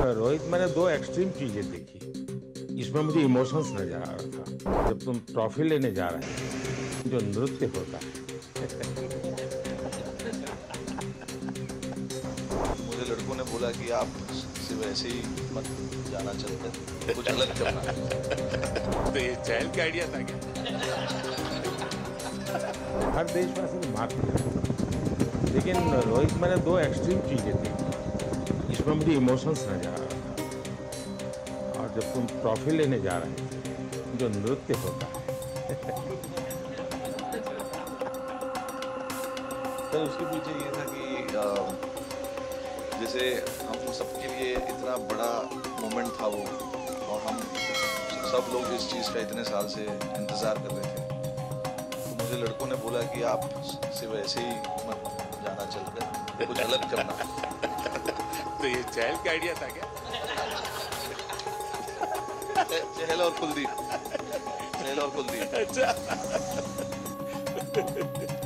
रोहित, मैंने दो एक्सट्रीम चीजें देखी। इसमें मुझे इमोशंस नजर आ रहा था। जब तुम ट्रॉफी लेने जा रहे हो, जो नृत्य होता है। मुझे लड़कों ने बोला कि आप सिर्फ ऐसे ही मत जाना चलते, कुछ अलग करना। तो ये चहल का आइडिया था क्या? हर देशवासी को माफ किया, लेकिन रोहित, मैंने दो एक्सट्रीम चीजें देखी। इसमें मुझे इमोशंस नजर आ रहा था। और जब तुम ट्रॉफी लेने जा रहे थे, जो नृत्य होता है। सर उसके पीछे ये था कि जैसे हम सबके लिए इतना बड़ा मोमेंट था वो, और हम सब लोग इस चीज़ का इतने साल से इंतज़ार कर रहे थे। तो मुझे लड़कों ने बोला कि आप सिर्फ ऐसे ही मत जाना चलकर, कुछ अलग करना। तो ये चहल का आइडिया था क्या? चहल और कुलदीप, चहल और कुलदीप। अच्छा।